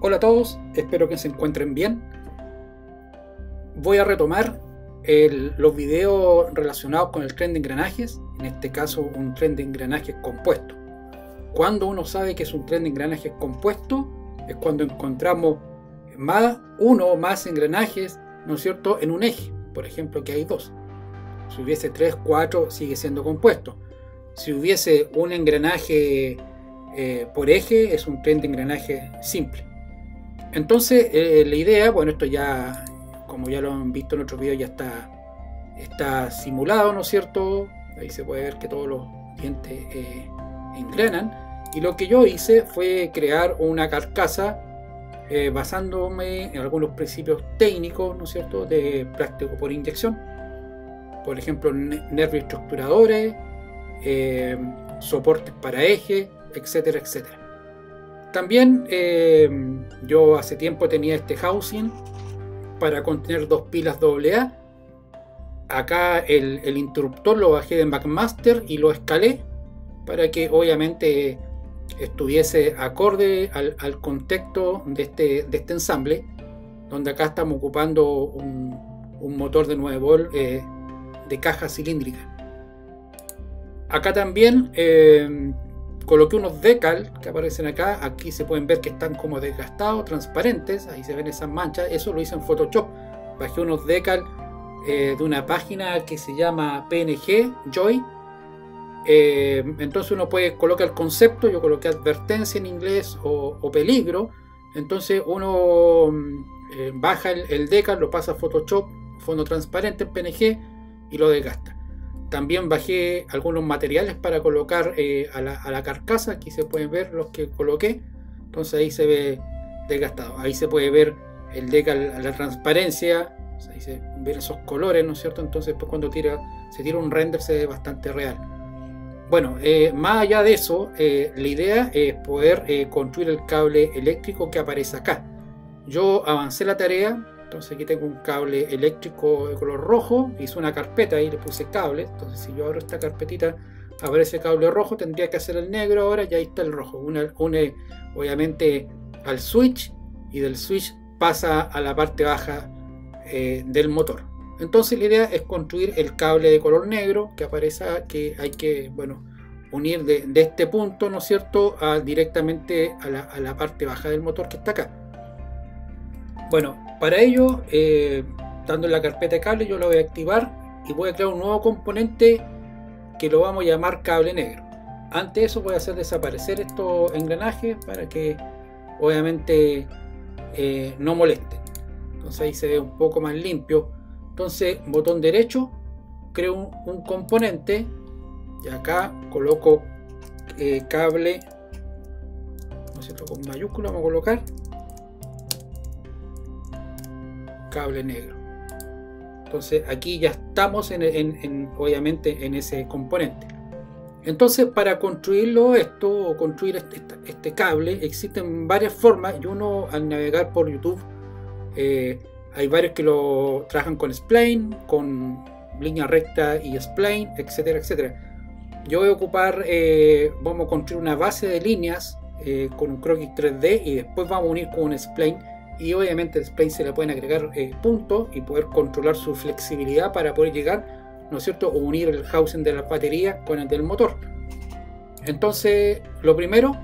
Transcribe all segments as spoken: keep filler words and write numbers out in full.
Hola a todos, espero que se encuentren bien. Voy a retomar el, los videos relacionados con el tren de engranajes, en este caso un tren de engranajes compuesto. Cuando uno sabe que es un tren de engranajes compuesto, es cuando encontramos más, uno o más engranajes, ¿no es cierto?, en un eje. Por ejemplo, que hay dos. Si hubiese tres, cuatro, sigue siendo compuesto. Si hubiese un engranaje eh, por eje, es un tren de engranaje simple. Entonces, eh, la idea, bueno, esto ya, como ya lo han visto en otros videos, ya está, está simulado, ¿no es cierto? Ahí se puede ver que todos los dientes eh, engranan. Y lo que yo hice fue crear una carcasa eh, basándome en algunos principios técnicos, ¿no es cierto?, de plástico por inyección. Por ejemplo, nervios estructuradores, eh, soportes para eje, etcétera, etcétera. También eh, yo hace tiempo tenía este housing para contener dos pilas doble A. Acá el, el interruptor lo bajé de McMaster y lo escalé para que obviamente estuviese acorde al, al contexto de este, de este ensamble, donde acá estamos ocupando un, un motor de nueve volts eh, de caja cilíndrica. Acá también eh, coloqué unos decal que aparecen acá. Aquí se pueden ver que están como desgastados, transparentes. Ahí se ven esas manchas. Eso lo hice en Photoshop. Bajé unos decal eh, de una página que se llama P N G Joy. Eh, entonces uno puede colocar el concepto. Yo coloqué advertencia en inglés o, o peligro. Entonces uno eh, baja el, el decal, lo pasa a Photoshop, fondo transparente en P N G y lo desgasta. También bajé algunos materiales para colocar eh, a, la, a la carcasa. Aquí se pueden ver los que coloqué. Entonces ahí se ve desgastado. Ahí se puede ver el decal a la transparencia. Ahí se ven esos colores, ¿no es cierto? Entonces pues, cuando tira, se tira un render se ve bastante real. Bueno, eh, más allá de eso, eh, la idea es poder eh, construir el cable eléctrico que aparece acá. Yo avancé la tarea. Entonces aquí tengo un cable eléctrico de color rojo, hice una carpeta y le puse cable. Entonces si yo abro esta carpetita aparece cable rojo, tendría que hacer el negro ahora y ahí está el rojo. Une, une obviamente al switch y del switch pasa a la parte baja eh, del motor. Entonces la idea es construir el cable de color negro que aparece, que hay que, bueno, unir de, de este punto, ¿no es cierto?, a, directamente a la, a la parte baja del motor que está acá. Bueno, para ello, eh, dando en la carpeta de cable, yo lo voy a activar y voy a crear un nuevo componente que lo vamos a llamar cable negro. Antes de eso voy a hacer desaparecer estos engranajes para que obviamente eh, no molesten. Entonces ahí se ve un poco más limpio. Entonces botón derecho, creo un, un componente y acá coloco eh, cable, ¿no es cierto?, con mayúscula vamos a colocar cable negro. Entonces aquí ya estamos en, en, en, obviamente en ese componente. Entonces para construirlo esto o construir este, este cable existen varias formas y uno al navegar por YouTube eh, hay varios que lo trabajan con spline, con línea recta y spline, etcétera, etcétera. Yo voy a ocupar, eh, vamos a construir una base de líneas eh, con un croquis tres D y después vamos a unir con un spline. Y obviamente el spline se le pueden agregar eh, puntos y poder controlar su flexibilidad para poder llegar, ¿no es cierto?, o unir el housing de la batería con el del motor. Entonces lo primero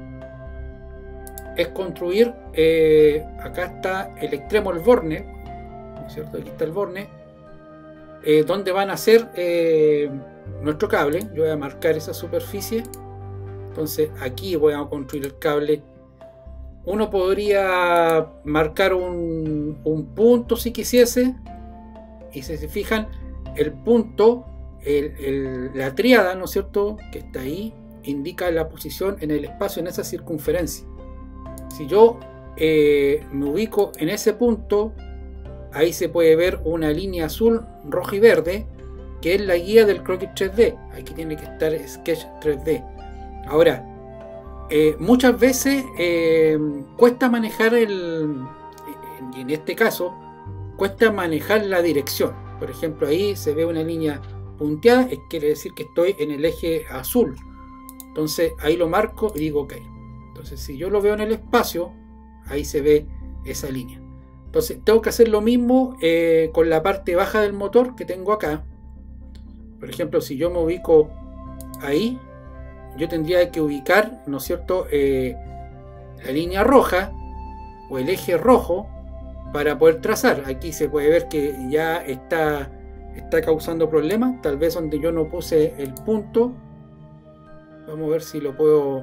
es construir, eh, acá está el extremo del borne, ¿no es cierto?, aquí está el borne, eh, donde van a ser eh, nuestro cable. Yo voy a marcar esa superficie. Entonces aquí voy a construir el cable. Uno podría marcar un, un punto si quisiese, y si se fijan, el punto, el, el, la tríada, ¿no es cierto?, que está ahí, indica la posición en el espacio, en esa circunferencia. Si yo eh, me ubico en ese punto, ahí se puede ver una línea azul, roja y verde, que es la guía del croquis tres D. Aquí tiene que estar Sketch tres D. Ahora, Eh, muchas veces eh, cuesta manejar el, y en este caso cuesta manejar la dirección. Por ejemplo, ahí se ve una línea punteada, es quiere decir que estoy en el eje azul. Entonces ahí lo marco y digo ok. Entonces si yo lo veo en el espacio, ahí se ve esa línea. Entonces tengo que hacer lo mismo eh, con la parte baja del motor que tengo acá. Por ejemplo, si yo me ubico ahí, yo tendría que ubicar, ¿no es cierto?, eh, la línea roja o el eje rojo para poder trazar. Aquí se puede ver que ya está, está causando problemas, tal vez donde yo no puse el punto. Vamos a ver si lo puedo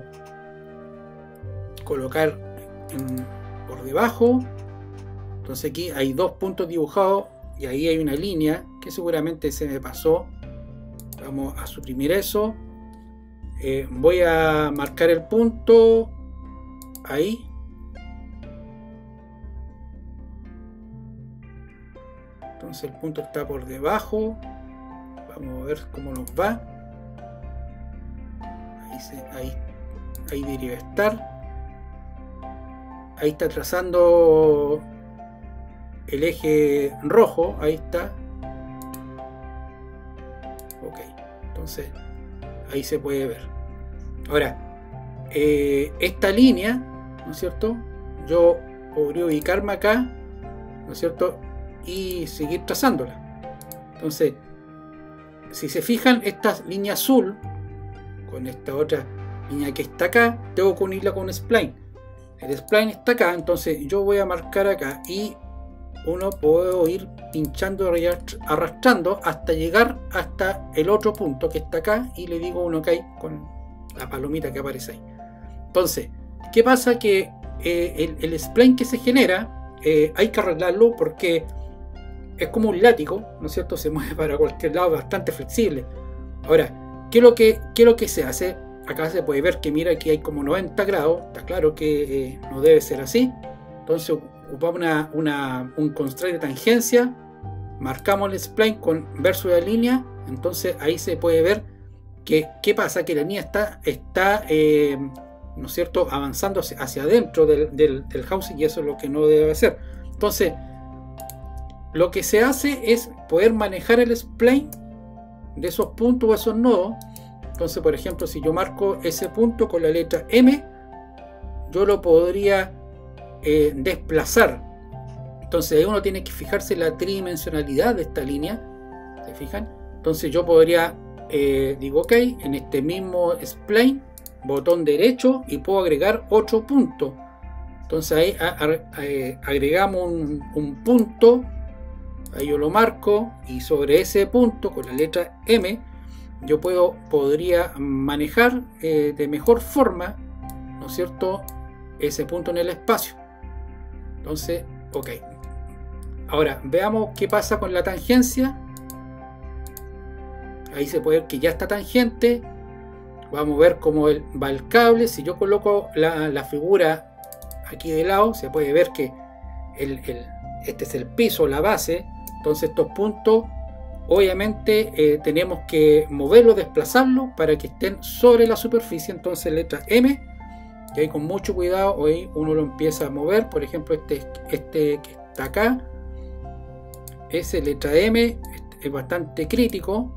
colocar en, por debajo. Entonces aquí hay dos puntos dibujados y ahí hay una línea que seguramente se me pasó. Vamos a suprimir eso. Eh, voy a marcar el punto ahí. Entonces el punto está por debajo. Vamos a ver cómo nos va. Ahí, se, ahí, ahí debería estar. Ahí está trazando el eje rojo. Ahí está. Ok. Entonces ahí se puede ver. Ahora, eh, esta línea, ¿no es cierto?, yo podría ubicarme acá, ¿no es cierto?, y seguir trazándola. Entonces, si se fijan, esta línea azul con esta otra línea que está acá, tengo que unirla con un spline. El spline está acá, entonces yo voy a marcar acá y uno puedo ir pinchando, arrastrando hasta llegar hasta el otro punto que está acá y le digo un OK con la palomita que aparece ahí. Entonces, ¿qué pasa? Que eh, el, el spline que se genera eh, hay que arreglarlo porque es como un látigo, ¿no es cierto? Se mueve para cualquier lado, bastante flexible. Ahora, ¿qué es lo que, qué es lo que se hace? Acá se puede ver que mira aquí hay como noventa grados, está claro que eh, no debe ser así. Entonces ocupamos una, una, un constraint de tangencia, marcamos el spline con versus la línea, entonces ahí se puede ver que qué pasa, que la línea está, está eh, ¿no es cierto?, avanzando hacia, hacia adentro del, del, del housing, y eso es lo que no debe hacer. Entonces, lo que se hace es poder manejar el spline de esos puntos o esos nodos. Entonces, por ejemplo, si yo marco ese punto con la letra M, yo lo podría eh, desplazar. Entonces ahí uno tiene que fijarse en la tridimensionalidad de esta línea. ¿Se fijan? Entonces yo podría, eh, digo OK, en este mismo spline, botón derecho y puedo agregar otro punto. Entonces ahí a, a, a, agregamos un, un punto. Ahí yo lo marco y sobre ese punto con la letra M yo puedo, podría manejar eh, de mejor forma, ¿no es cierto?, ese punto en el espacio. Entonces, ok. Ahora veamos qué pasa con la tangencia. Ahí se puede ver que ya está tangente. Vamos a ver cómo el, va el cable. Si yo coloco la, la figura aquí de lado, se puede ver que el, el, este es el piso, la base. Entonces estos puntos obviamente eh, tenemos que moverlos, desplazarlos para que estén sobre la superficie. Entonces letra M, y ahí con mucho cuidado hoy uno lo empieza a mover. Por ejemplo, este, este que está acá, ese letra M es bastante crítico.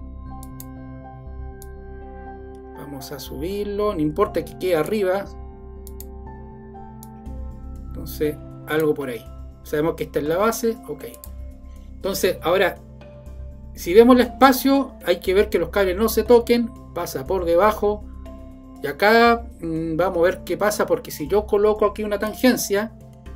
Vamos a subirlo, no importa que quede arriba. Entonces algo por ahí, sabemos que esta es la base. Ok. Entonces ahora, si vemos el espacio, hay que ver que los cables no se toquen, pasa por debajo. Y acá mmm, vamos a ver qué pasa, porque si yo coloco aquí una tangencia,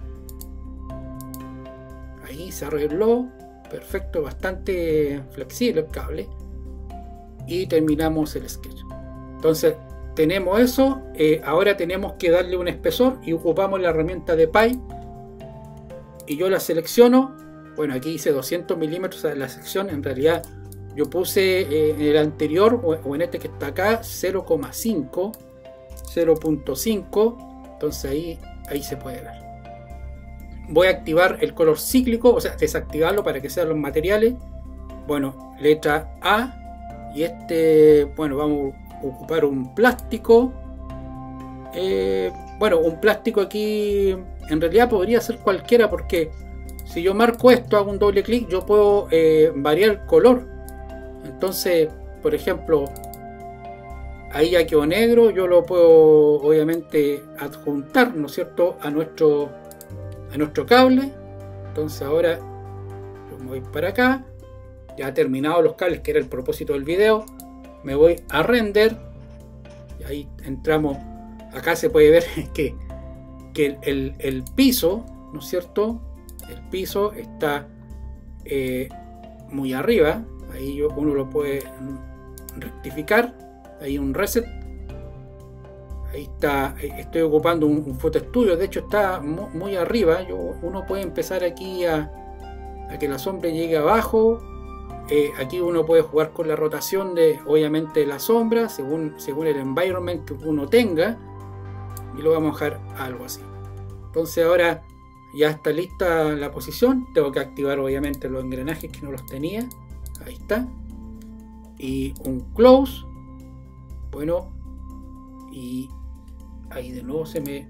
ahí se arregló, perfecto, bastante flexible el cable. Y terminamos el sketch. Entonces tenemos eso, eh, ahora tenemos que darle un espesor y ocupamos la herramienta de Pi. Y yo la selecciono. Bueno, aquí hice doscientos milímetros de la sección. En realidad yo puse eh, en el anterior o, o en este que está acá cero coma cinco, cero punto cinco. Entonces ahí, ahí se puede ver. Voy a activar el color cíclico, o sea, desactivarlo para que sean los materiales. Bueno, letra A. Y este, bueno, vamos a ocupar un plástico. Eh, bueno, un plástico aquí en realidad podría ser cualquiera, porque si yo marco esto, hago un doble clic, yo puedo eh, variar el color. Entonces, por ejemplo, ahí ya quedó negro, yo lo puedo obviamente adjuntar, ¿no es cierto?, a nuestro a nuestro cable. Entonces ahora yo me voy para acá, ya terminado los cables, que era el propósito del video. Me voy a render y ahí entramos. Acá se puede ver que, que el, el, el piso, ¿no es cierto? El piso está eh, muy arriba. Ahí yo, uno lo puede rectificar. Ahí un reset. Ahí está. Estoy ocupando un, un Photo Studio. De hecho está muy, muy arriba. Yo, uno puede empezar aquí a, a que la sombra llegue abajo. Eh, aquí uno puede jugar con la rotación de, obviamente, la sombra según, según el environment que uno tenga. Y lo vamos a dejar algo así. Entonces ahora ya está lista la posición. Tengo que activar obviamente los engranajes que no los tenía. Ahí está. Y un close. Bueno. Y ahí de nuevo se me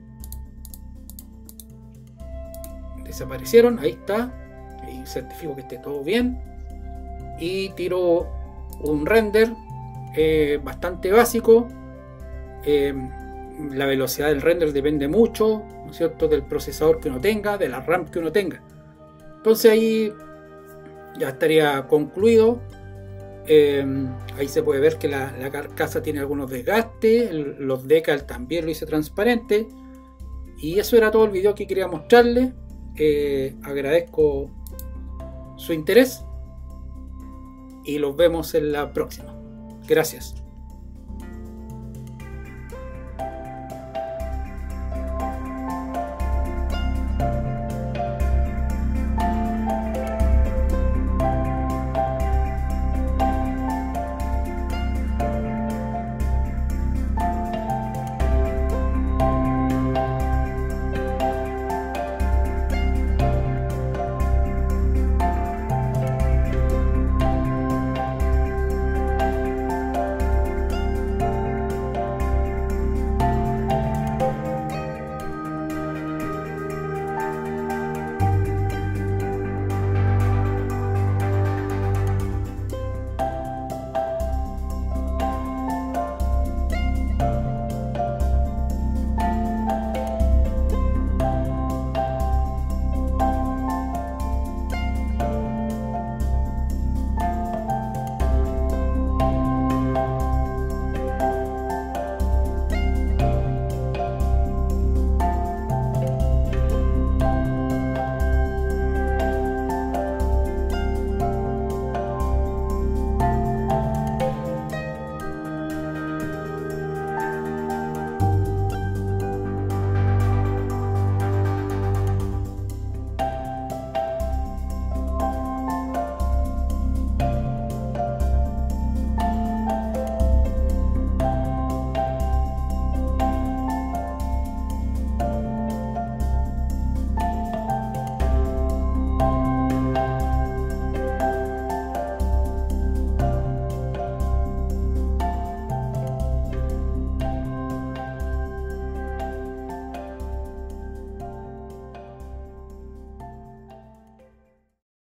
desaparecieron. Ahí está. Ahí certifico que esté todo bien. Y tiro un render eh, bastante básico. Eh, la velocidad del render depende mucho, ¿no es cierto?, del procesador que uno tenga, de la RAM que uno tenga. Entonces ahí ya estaría concluido. Eh, ahí se puede ver que la, la carcasa tiene algunos desgastes. El, los decals también lo hice transparente. Y eso era todo el video que quería mostrarles. Eh, agradezco su interés y los vemos en la próxima. Gracias.